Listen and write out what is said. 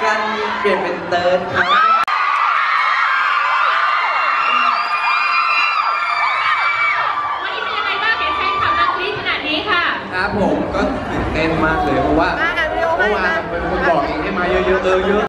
กันเปลี่ยนเป็นเติร์ดครับวันนี้เป็นยังไงบ้างเห็นแฟนคลับมากรี๊ดขนาดนี้ค่ะครับผมก็ตื่นเต้นมากเลยเพราะว่าเมื่อวานเป็นคนบอกเองให้มาเยอะๆเยอะ